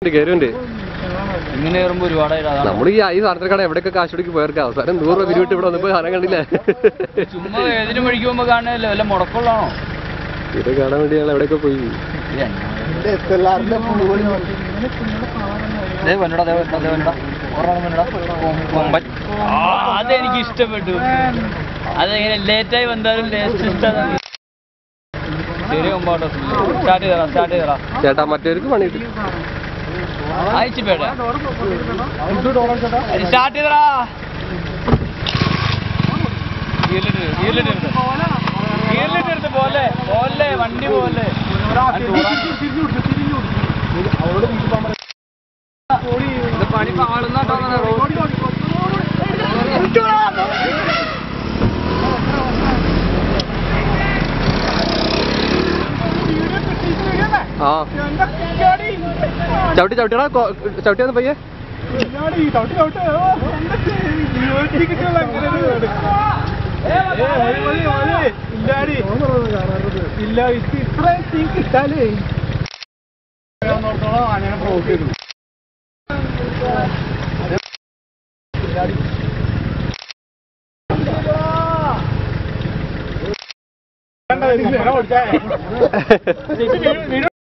കയറുണ്ട്. ഇങ്ങനെ കയറുമ്പോ ഒരുപാടായി. നമ്മൾ ഈ സാധനത്തിന് കട എവിടെയൊക്കെ കാശ് കൊടുക്കി പോയർക്ക് അവസാനം 100 രൂപ പിരിവിട്ട് ഇവിടെ വന്നപ്പോ സാധനം കണ്ടില്ലേ? ചുമ്മാ ഏതിനും വഴിക്കുമ്പോ കാണാനല്ലോ വല്ല മുടക്കുള്ളാണോ ഇത് കാണാൻ വേണ്ടി ഞങ്ങൾ എവിടെയൊക്കെ പോയി. അതെനിക്ക് ഇഷ്ടപ്പെട്ടു. അതെങ്ങനെ ലേറ്റായി വന്നാലും ടേസ്റ്റ് ഇഷ്ടം. ശരി കൊമ്പാട്ടോ, സ്റ്റാർട്ട് ചെയ്തറാ ചേട്ടാ. മറ്റവർക്ക് പണി കിട്ടി. അയച്ചിപ്പേട്ട സ്റ്റാർട്ട് ചെയ്തറാ. ഗിയറിലിട്ടെടുത്ത് പോലെ പോലെ വണ്ടി പോലെ പണി പാടുന്നാട്ടോ. ആ ചവിട്ടിയാ ചവിട്ടിയാന്ന് പയ്യെ. ഇല്ല ഇത്ര കിട്ടാലേ